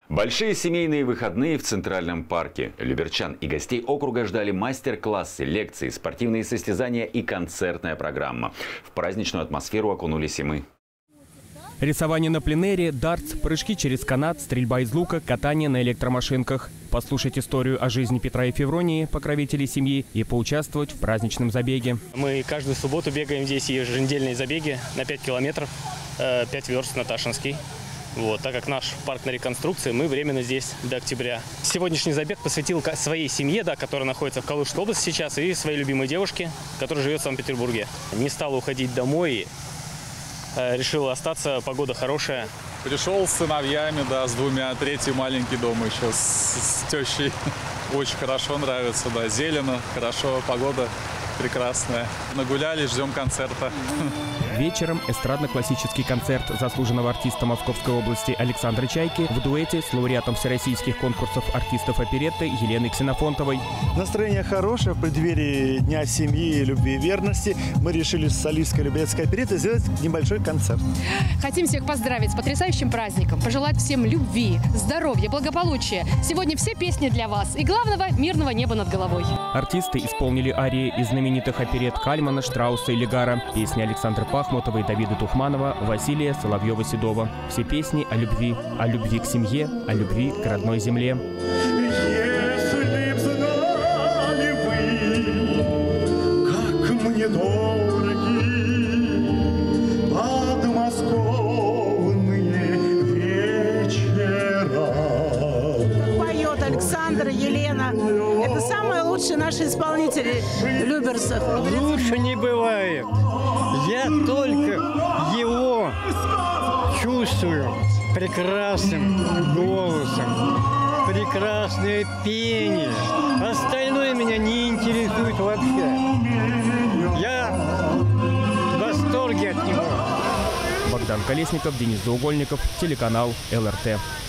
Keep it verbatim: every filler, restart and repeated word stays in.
Большие семейные выходные в Центральном парке. Люберчан и гостей округа ждали мастер-классы, лекции, спортивные состязания и концертная программа. В праздничную атмосферу окунулись и мы. Рисование на пленэре, дартс, прыжки через канат, стрельба из лука, катание на электромашинках. Послушать историю о жизни Петра и Февронии, покровителей семьи, и поучаствовать в праздничном забеге. Мы каждую субботу бегаем здесь еженедельные забеги на пять километров, пять верст на Ташинский. Вот, так как наш парк на реконструкции, мы временно здесь до октября. Сегодняшний забег посвятил своей семье, да, которая находится в Калужской области сейчас, и своей любимой девушке, которая живет в Санкт-Петербурге. Не стала уходить домой, э, решила остаться, погода хорошая. Пришел с сыновьями, да, с двумя, третий маленький дома еще, с, с тещей. Очень хорошо, нравится, да, зелено, хорошо, погода прекрасная. Нагулялись, ждем концерта. Вечером эстрадно-классический концерт заслуженного артиста Московской области Александра Чайки в дуэте с лауреатом всероссийских конкурсов артистов оперетты Еленой Ксенофонтовой. Настроение хорошее. В преддверии Дня семьи, любви и верности мы решили с солисткой Люберецкой оперетты сделать небольшой концерт. Хотим всех поздравить с потрясающим праздником, пожелать всем любви, здоровья, благополучия. Сегодня все песни для вас и, главного, мирного неба над головой. Артисты исполнили арии из знаменитых оперет Кальмана, Штрауса и Легара, песни Александра Пахмутова и Давида Тухманова, Василия Соловьева-Седова. Все песни о любви, о любви к семье, о любви к родной земле. Если б знали вы, как мне дороги подмосковные вечера. Поет Александр, Елена. Это самые лучшие наши исполнители люберцев. Лучше не бывает. Я только его чувствую прекрасным голосом, прекрасное пение. Остальное меня не интересует вообще. Я в восторге от него. Богдан Колесников, Денис Заугольников, телеканал эл эр тэ.